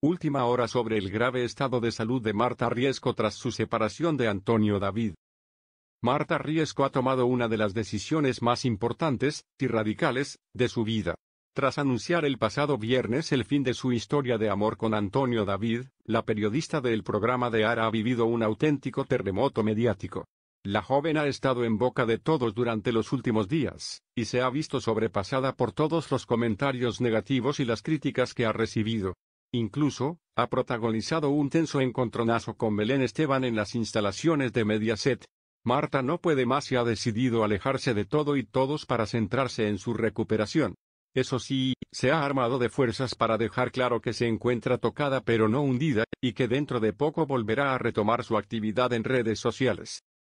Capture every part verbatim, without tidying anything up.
Última hora sobre el grave estado de salud de Marta Riesco tras su separación de Antonio David. Marta Riesco ha tomado una de las decisiones más importantes, y radicales, de su vida. Tras anunciar el pasado viernes el fin de su historia de amor con Antonio David, la periodista del programa de Ara ha vivido un auténtico terremoto mediático. La joven ha estado en boca de todos durante los últimos días, y se ha visto sobrepasada por todos los comentarios negativos y las críticas que ha recibido. Incluso, ha protagonizado un tenso encontronazo con Belén Esteban en las instalaciones de Mediaset. Marta no puede más y ha decidido alejarse de todo y todos para centrarse en su recuperación. Eso sí, se ha armado de fuerzas para dejar claro que se encuentra tocada pero no hundida, y que dentro de poco volverá a retomar su actividad en redes sociales.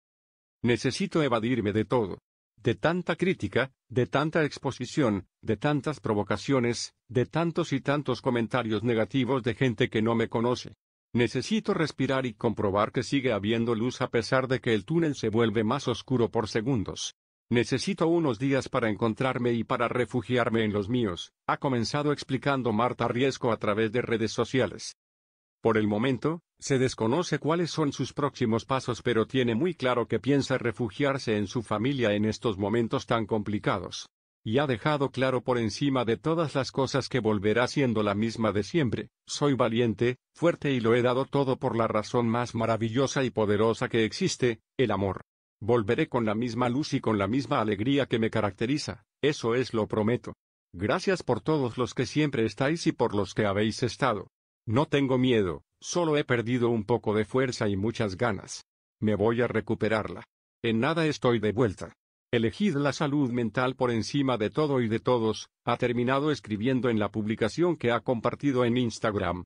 Necesito evadirme de todo. De tanta crítica, de tanta exposición, de tantas provocaciones, de tantos y tantos comentarios negativos de gente que no me conoce. Necesito respirar y comprobar que sigue habiendo luz a pesar de que el túnel se vuelve más oscuro por segundos. Necesito unos días para encontrarme y para refugiarme en los míos, ha comenzado explicando Marta Riesco a través de redes sociales. Por el momento, se desconoce cuáles son sus próximos pasos, pero tiene muy claro que piensa refugiarse en su familia en estos momentos tan complicados. Y ha dejado claro por encima de todas las cosas que volverá siendo la misma de siempre: soy valiente, fuerte y lo he dado todo por la razón más maravillosa y poderosa que existe, el amor. Volveré con la misma luz y con la misma alegría que me caracteriza, eso es, lo prometo. Gracias por todos los que siempre estáis y por los que habéis estado. No tengo miedo, solo he perdido un poco de fuerza y muchas ganas. Me voy a recuperarla. En nada estoy de vuelta. Elegid la salud mental por encima de todo y de todos, ha terminado escribiendo en la publicación que ha compartido en Instagram.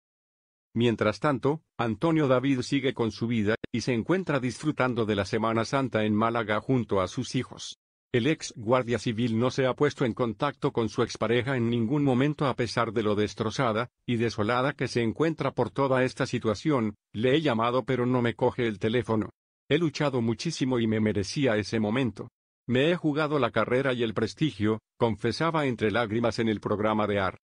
Mientras tanto, Antonio David sigue con su vida, y se encuentra disfrutando de la Semana Santa en Málaga junto a sus hijos. El ex guardia civil no se ha puesto en contacto con su expareja en ningún momento a pesar de lo destrozada y desolada que se encuentra por toda esta situación. Le he llamado pero no me coge el teléfono. He luchado muchísimo y me merecía ese momento. Me he jugado la carrera y el prestigio, confesaba entre lágrimas en el programa de A R.